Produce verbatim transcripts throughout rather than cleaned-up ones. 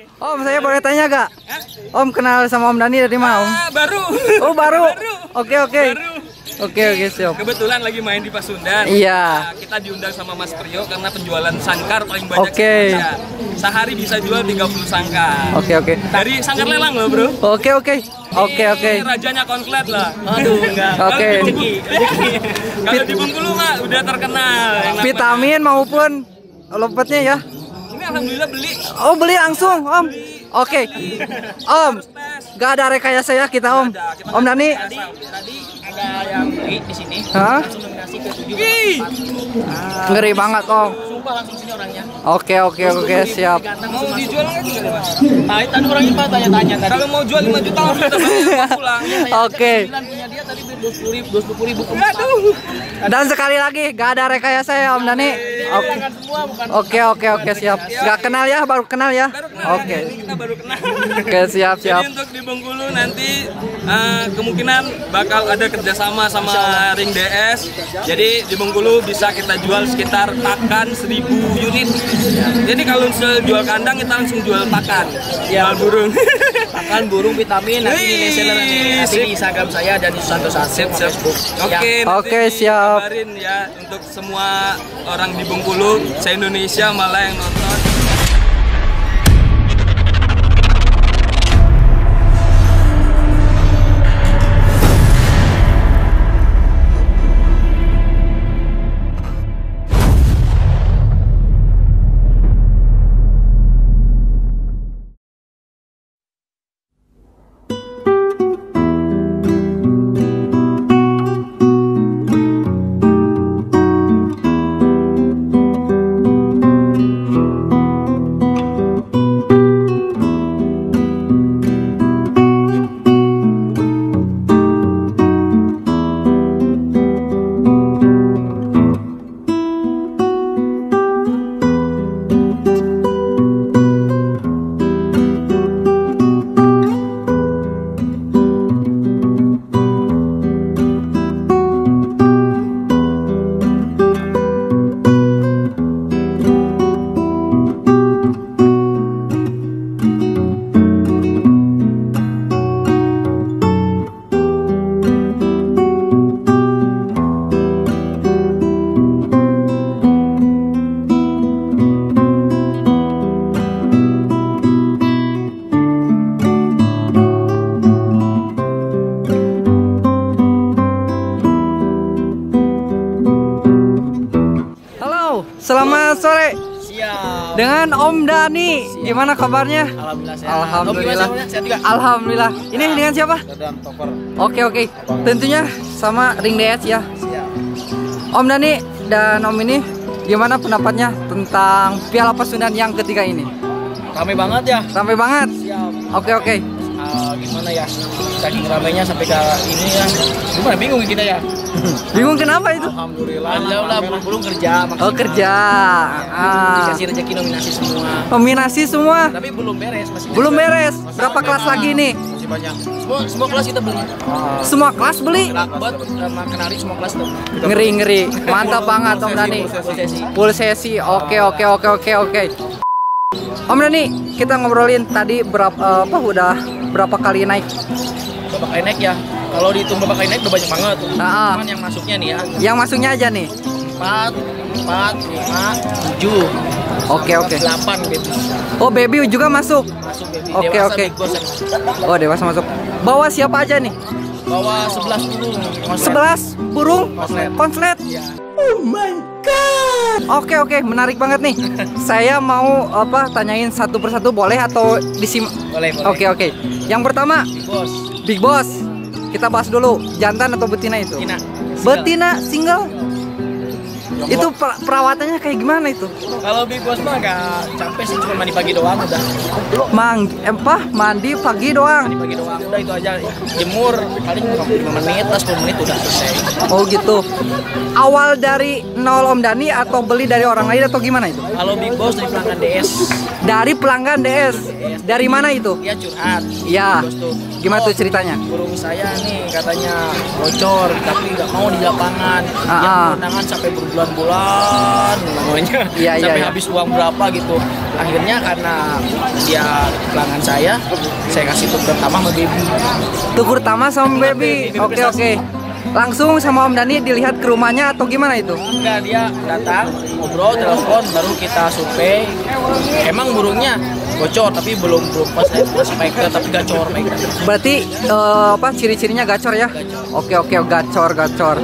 Om, saya boleh tanya gak? Om kenal sama Om Dhani dari mana Om? Ah, baru. Oh baru. Baru. Oke oke. Baru. Oke oke siap. Kebetulan lagi main di Pasundan. Iya. Nah, kita diundang sama Mas Priyo karena penjualan sangkar paling banyak Oke. di Indonesia. Sehari bisa jual tiga puluh sangkar. Oke oke. Dari sangkar lelang loh, Bro. Oke oke. Oke oke. Ini rajanya konslet lah. Aduh, enggak. Oke. Kalau di Bengkulu- Kalau di Bengkulu mah udah terkenal. yang namanya- Vitamin maupun lopetnya ya. Ini alhamdulillah beli. Oh beli langsung Om. Oke. Om, gak ada rekayasa ya kita Om. Om Dhani. Tadi tadi ada yang beli di sini. Hah? Langsung nominasi ke tujuh. Ih, Ngeri banget Om. Sumpah langsung sini orangnya. Oke oke oke siap. mau dijual nggak tinggal Mas? Nah, tadi orangnya Pak tanya-tanya tadi. Kalau mau jual lima juta harus kita bayar pulang. Oke. Punya dia tadi beli dua puluh ribu, dua puluh ribu. Aduh. Dan sekali lagi gak ada rekayasa ya Om Dhani. Oke. Semua bukan. Oke oke oke siap. Gak kenal ya, baru kenal ya. Baru kenal. Oke. Ini kita baru kenal. Oke siap siap. Jadi untuk di Bengkulu nanti eh, kemungkinan bakal ada kerjasama sama Ring D S. Jadi di Bengkulu bisa kita jual sekitar pakan seribu unit. Jadi kalau jual kandang kita langsung jual pakan. Jual burung. Pakan burung vitamin nanti di Wih, reseller nanti, nanti sip. di Instagram saya dan di Santos Sip, sip. Facebook. Oke, Ya. Oke, nanti siap. kabarin ya untuk semua orang di Bengkulu, se-Indonesia malah yang nonton. Selamat sore Siap. dengan Om Dhani. Gimana kabarnya? Alhamdulillah sehat. Alhamdulillah. Om, gimana, sehat juga? Alhamdulillah. Ini dengan siapa? Dadam Topper. Oke oke. Tentunya sama Ring D S ya. Siap. Om Dhani dan Om ini gimana pendapatnya tentang Piala Pasundan yang ketiga ini? Rame banget ya. Ramai banget. Siap. Oke oke. Ah, gimana ya? Saking ramainya sampai ke ini ya. Gimana bingung kita ya? Bingung kenapa itu? Alhamdulillah. Alhamdulillah belum belum kerja. Oh kerja. Ah. Dikasih rezeki nominasi semua. Nominasi semua. Tapi belum beres masih. Belum bisa. beres. Masih Berapa ada. kelas lagi nih? Masih banyak. Semua semua kelas kita beli. Semua kelas beli. Buat sama kenali semua kelas tuh. Ngeri ngeri. Mantap banget Om Dhani. Full sesi. Full sesi. Oke oke oke oke oke. Om Dhani, kita ngobrolin tadi berapa apa udah berapa kali naik? Berapa kali naik ya? Kalau dihitung berapa kali naik udah banyak banget. Nah, Cuman yang masuknya nih ya. yang masuknya aja nih. empat, empat, lima, tujuh. Oke oke. delapan baby. Oh baby juga masuk. Masuk baby. Oke, Dewasa oke. Big Boss yang masuk. Oh dewasa masuk. Bawa siapa aja nih? Bawa sebelas burung. sebelas burung Konslet. konslet. Iya. Oke oke, menarik banget nih. Saya mau apa tanyain satu persatu boleh atau disim? Boleh, boleh. Oke oke. Yang pertama Big Boss. Big Boss. Kita bahas dulu jantan atau betina itu. Betina. Betina single. Itu per- perawatannya kayak gimana itu? Kalau Big Boss mah agak capek sih, cuma mandi pagi doang udah. Mang, apa mandi pagi doang. Mandi pagi doang udah itu aja. Jemur paling lima menit, pas sepuluh menit udah selesai. Oh gitu. Awal dari nol Om Dhani atau beli dari orang lain atau gimana itu? Kalau Big Boss dari pelanggan D S. Dari pelanggan D S. Dari mana itu? Dia curhat. Iya. Bos tuh. Gimana Oh, tuh ceritanya? Burung saya nih katanya bocor, tapi nggak mau di lapangan. Ah, Yang ah. undangan sampai berbulan-bulan namanya. Iya, iya, sampai iya. habis uang berapa gitu. Akhirnya karena dia pelanggan saya, saya kasih tuh pertama sama baby. Tukur Tama sama baby. Baby Oke prestasi. oke. Langsung sama Om Dani dilihat ke rumahnya atau gimana itu? Enggak, dia datang, ngobrol, telepon, baru kita survei. Emang burungnya bocor, tapi belum belum pas masih pakai, tapi gacor pakai. Berarti eh, apa ciri-cirinya gacor ya? Oke oke gacor gacor.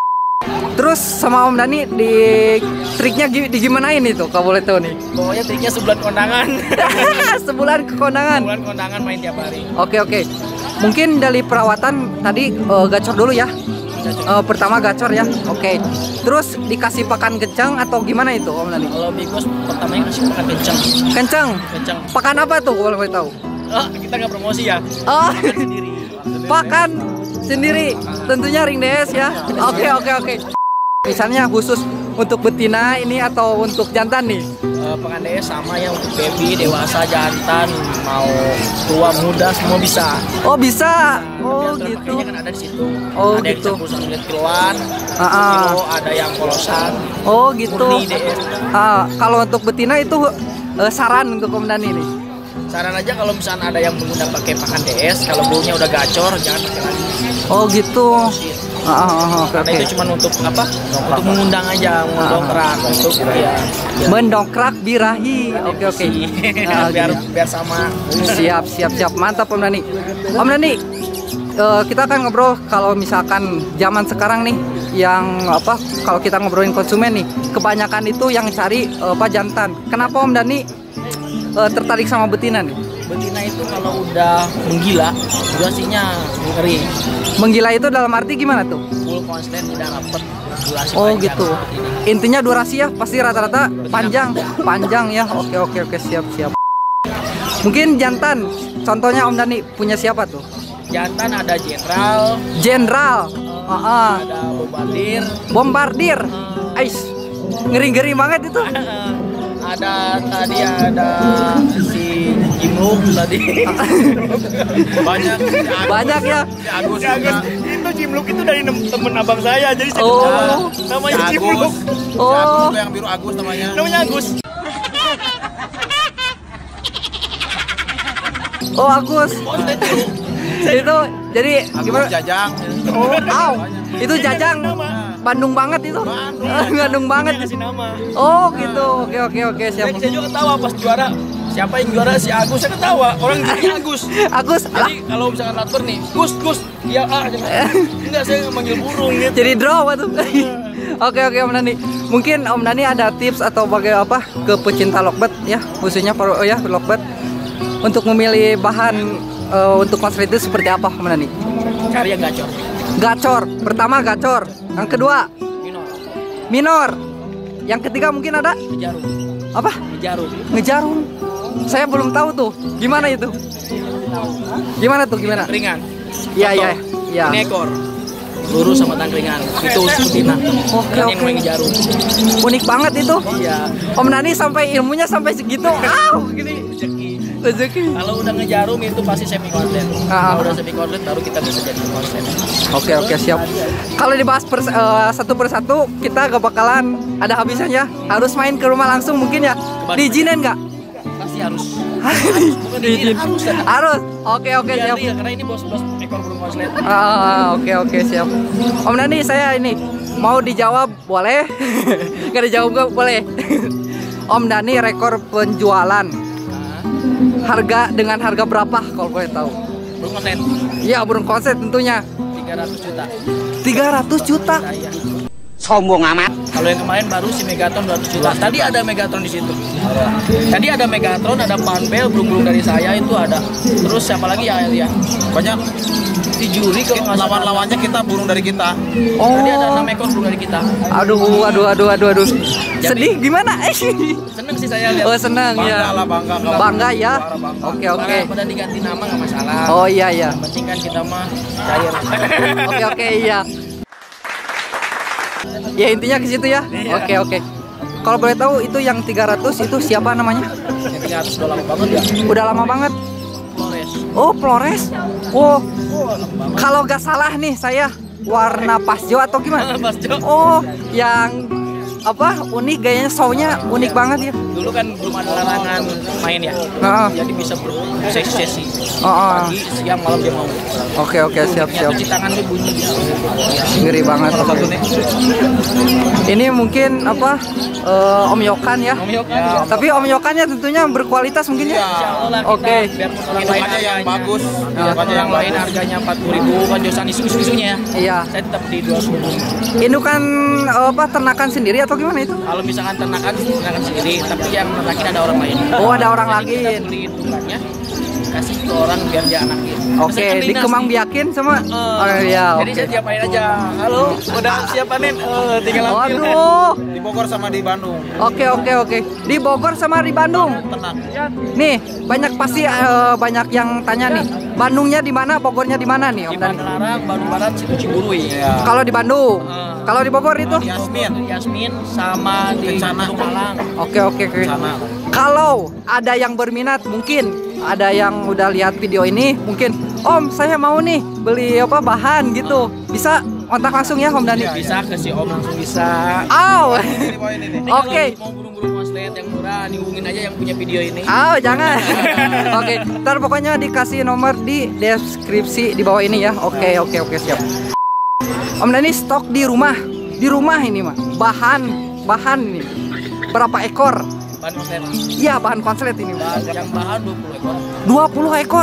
Terus sama Om Dani di triknya gi- digimanain itu? Kalau boleh tahu nih. Pokoknya triknya sebulan kondangan. Sebulan ke kondangan. Sebulan kondangan main tiap hari. Oke oke. Mungkin dari perawatan tadi eh, gacor dulu ya. Eh, pertama gacor ya. Oke. Terus dikasih pakan kencang atau gimana itu Om Dani? Kalau bigos pertamanya kasih makan kencang. Kencang. Kencang. Pakan apa tuh kalau boleh tahu? Oh, kita nggak promosi ya. Oh, Sendiri. pakan sendiri. Tentunya ring D S ya. Oke oke oke. Misalnya khusus untuk betina ini atau untuk jantan nih? Uh, Pakan D S sama ya untuk baby, dewasa, jantan, mau tua, muda semua bisa. Oh bisa. Oh Tapi aturan gitu. pakainya kan ada di situ. Oh, ada gitu. yang campur sembilan kiloan, Ah, ah. kilo, ada yang polosan. Oh gitu. Murni D S. Ah, kalau untuk betina itu eh, saran untuk Om Dani nih. Saran aja kalau misalnya ada yang menggunakan pakai pakan D S, kalau burungnya udah gacor jangan pakai lagi. Oh gitu. Ah, ah, ah, oke Karena oke. itu cuma untuk apa? Untuk mengundang aja, mendongkrak untuk ya. ya. Mendongkrak birahi. Oke oke. Ah, biar gini. biar sama. Siap siap siap mantap Om Dani. Om Dani, eh, kita akan ngobrol kalau misalkan zaman sekarang nih yang apa kalau kita ngobrolin konsumen nih kebanyakan itu yang cari eh, apa jantan. Kenapa Om Dani eh, tertarik sama betina nih? Betina itu kalau udah menggila, durasinya ngeri. Menggila itu dalam arti gimana tuh? Full konslet udah rapet, durasi Oh panjang. gitu. Intinya durasi ya pasti rata-rata panjang, panjang ya. Oke oke oke siap siap. Mungkin jantan, contohnya Om Dani punya siapa tuh? Jantan ada jenderal, Jenderal, Ah, ah. ada bombardir, Bombardir, Ais, ngeri-ngeri banget itu. ada tadi ada si Jimruk tadi. Banyak. Banyak ya. Agus, Itu Jimruk itu dari temen abang saya, jadi saya Oh. kenal. Namanya Si Jimruk. Agus. Oh, yang biru Agus namanya. Namanya Agus. oh Agus. Itu jadi gimana? Jajang. Oh, aw. Itu Jajang. Bandung banget itu. Bandung banget. Dia kasih nama. Oh gitu. Oke oke oke siap. Saya juga ketawa pas juara. Siapa yang juara si Agus, saya ketawa. Orang jadi Agus. Agus, alah. Jadi kalau misalkan lapar nih, Gus, Gus, iya ah, enggak saya manggil burung gitu. Jadi draw tuh. Oke oke Om Dani. Mungkin Om Dani ada tips atau bagai apa ke pecinta lovebird ya, khususnya para oh ya lovebird untuk memilih bahan eh, untuk konslet itu seperti apa Om Dani? Cari yang gacor. Gacor. Pertama gacor. Yang kedua Minor, minor. Yang ketiga mungkin ada ngejarum, apa? ngejarum. Ngejarum. Saya belum tahu tuh. Gimana itu? Gimana tuh gimana? Ringan. Iya iya iya. Ini ekor. Lurus sama tangkringan. Itu betina. Oke, Dan yang oke. main ngejarum. Unik banget itu. Iya. Om Dani sampai ilmunya sampai segitu. Aw, gini. Rezeki. Rezeki. Kalau udah ngejarum itu pasti semi konten. Ah. Kalau udah semi konten baru kita bisa jadi konten. Oke oke siap. Kalau dibahas per, eh, satu persatu kita gak bakalan ada habisnya ya. Harus main ke rumah langsung mungkin ya. Diizinin nggak? Pasti harus. Bukan Diizin. diizin, harus. Harus. Oke oke Biar siap. real, karena ini bos-bos ekor burung konslet. Ah, oke oke siap. Om Dani saya ini mau dijawab boleh? Gak dijawab nggak boleh. Om Dani rekor penjualan harga dengan harga berapa kalau boleh tahu? Burung konten Iya burung konset tentunya tiga ratus juta. tiga ratus juta. Saya. Sombong amat. Kalau yang kemarin baru si Megatron dua ratus juta. Tadi ada Megatron di situ. Tadi ada Megatron, ada Panbel, burung-burung dari saya itu ada. Terus siapa lagi ya ya? Banyak Si Juri kalau nggak salah. lawan-lawannya kita burung dari kita. Oh. Tadi ada enam ekor burung dari kita. Aduh aduh aduh aduh aduh. Sedih gimana? Seneng sih saya lihat. Oh senang Bangga ya. lah, bangga. Kalau Bangga ya. juara, bangga. Oke oke. Pada- Pada diganti nama nggak masalah. Oh iya iya. Yang penting kan kita mah cair. Oke oke iya. Ya intinya ke situ ya. Oke oke. Kalau boleh tahu itu yang tiga ratus itu siapa namanya? Yang tiga ratus udah lama banget ya. Udah lama banget. Flores. Oh, Flores. Oh, kalau gak salah nih saya warna pasjo atau gimana? Pasjo. Oh, yang apa unik gayanya, show-nya unik banget ya. Dulu kan belum ada larangan main ya. Heeh. Jadi bisa bersesi-sesi. Oh, oh. Pagi, siang, malam dia mau. Oke oke siap siap. Cuci tangan tuh bunyi. Ngeri banget. Ini mungkin apa eh, Om Yokan ya. Om Yokan. Ya. Tapi Om Yokannya tentunya berkualitas mungkin ya. Oke. Oke. Biar orang lain yang bagus. Biar yang lain harganya empat puluh ribu kan josan isu-isunya ya. Iya. Saya tetap di dua puluh. Ini kan eh, apa ternakan sendiri atau gimana itu? Kalau misalkan ternakan, ternakan sendiri, tapi yang ternakin ada orang lain. Oh, ada orang Jadi kita lain. beli tukannya, kasih ke orang biar dia anakin. Oke, Misalkan dinas dikembang nih. biakin sama. Eh, Oh iya, Jadi oke. saya diapain aja. Halo, udah siap panen? Eh, tinggal ambil. Waduh. Di Bogor sama di Bandung. Oke oke oke. Di Bogor sama di Bandung. Tenang. Nih, banyak pasti eh, banyak yang tanya nih. Bandungnya di mana, Bogornya di mana nih, Di Om Dani? Padalarang, Bandung Barat, Situ Ciburui. Ya. Kalau di Bandung. Eh. Kalau di Bogor itu? Yasmin. Yasmin sama di Kencana. Gunung Malang. Oke oke oke. Sana. Kalau ada yang berminat, mungkin ada yang udah lihat video ini, mungkin Om saya mau nih beli apa bahan gitu, bisa kontak langsung ya Om Dani. Bisa ke si Om langsung bisa. Aw. Ini poin ini. Ini Oke. kalau mau burung-burung maslet yang murah, dihubungin aja yang punya video ini. Aw jangan. Oke, ntar pokoknya dikasih nomor di deskripsi di bawah ini ya. Oke oke oke siap. Om Dani stok di rumah, di rumah ini mah bahan bahan ini berapa ekor? Bahan maslet. Iya bahan konslet ini. Bahan yang bahan dua puluh ekor. dua puluh ekor.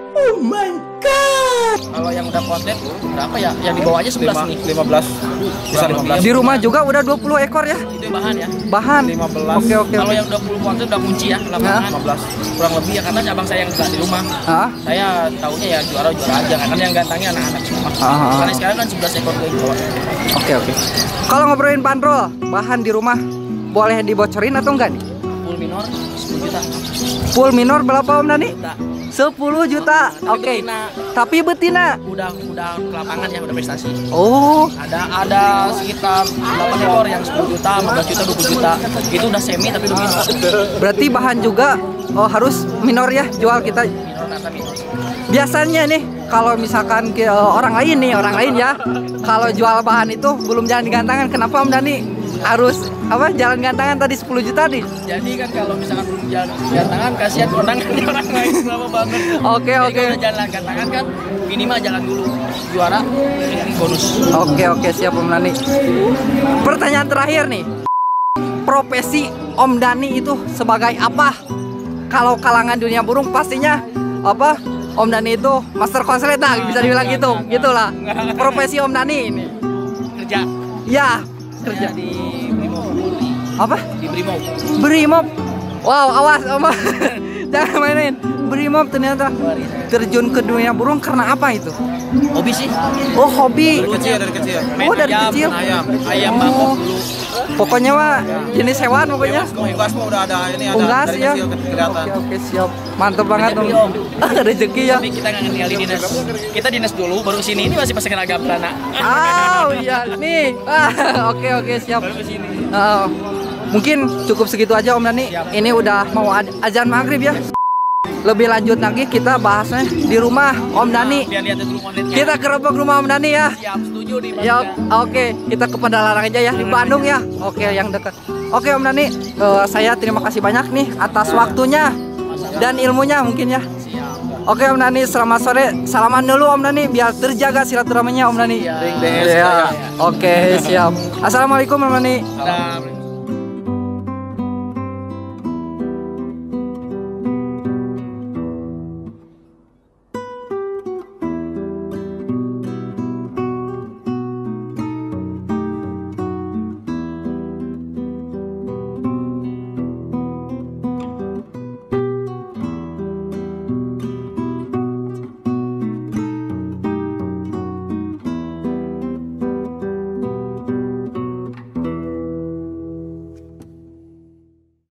Kalau yang udah konten berapa ya? Yang di bawah aja sebelas nih. lima belas. Bisa lima belas. Di rumah juga udah dua puluh ekor ya. Itu yang bahan ya. Bahan. lima belas. Oke oke. Kalau oke. yang dua puluh konten udah kunci ya, lapangan lima belas. kurang lebih ya karena abang saya yang nggak di rumah. Hah? Saya taunya ya juara juara aja karena yang gantangnya anak-anak semua. Ah. Karena sekarang kan sebelas ekor tuh yang bawa. Oke oke. Kalau ngobrolin bandrol, bahan di rumah boleh dibocorin atau enggak nih? Full minor sepuluh juta. Full minor berapa Om Dani? Juta. sepuluh juta. Tapi Oke. betina. Tapi betina. Udah udah ke lapangan ya udah prestasi. Oh, Ada ada sekitar delapan ekor yang sepuluh juta, lima belas juta, dua puluh juta. Itu udah semi tapi udah minor. berarti bahan juga oh harus minor ya jual kita. Minor kata minor. Biasanya nih kalau misalkan ke orang lain nih, orang lain ya. Kalau jual bahan itu belum jalan gantangan, kenapa Om Dani harus apa jalan gantangan tadi sepuluh juta nih? Jadi kan kalau misalkan belum jalan gantangan kasihan kondangan orang lain lama banget. Oke, Jadi oke. kalau udah jalan gantangan kan minimal jalan dulu juara ini bonus. Oke oke siap Om Dani. Pertanyaan terakhir nih. Profesi Om Dani itu sebagai apa? Kalau kalangan dunia burung pastinya apa? Om Dani itu master konslet lah, bisa dibilang gitu, gitulah. Profesi Om Dani ini. Kerja. Ya, Kerja kerja. di Brimob. Apa? Di Brimob. Brimob. Wow, awas Om. Jangan mainin. Brimob ternyata terjun ke dunia burung karena apa itu? Hobi sih. Oh, hobi. Dari kecil, dari kecil. Oh, dari ayam, kecil. Ayam, ayam Oh. bangkok dulu. Pokoknya mah jenis hewan pokoknya. Unggas mah udah ada ini ada Unggas dari ya. kecil ke- kelihatan. Oke oke siap. Mantap banget Om. Rezeki, Om. Rezeki ya. Tapi kita nggak ninggalin dinas. Kita dinas dulu baru sini. Ini masih pakai seragam celana. Oh iya nih. Ah, oke oke siap. Baru kesini. Ah, mungkin cukup segitu aja Om Dani. Siap. Ini udah mau ad- azan maghrib ya. Lebih lanjut lagi kita bahasnya di rumah Om Dani. Biar lihat dulu kontennya. Kita kerebek rumah Om Dani ya. Siap, setuju di Ya oke, kita ke Padalarang aja ya di Bandung ya. Oke, yang dekat. Oke Om Dani, eh, saya terima kasih banyak nih atas waktunya dan ilmunya mungkin ya. Siap. Oke Om Dani, selamat sore. Salaman dulu Om Dani biar terjaga silaturahminya Om Dani. Iya. Ring D S Ya. ya. Oke, siap. Assalamualaikum Om Dani. Nah,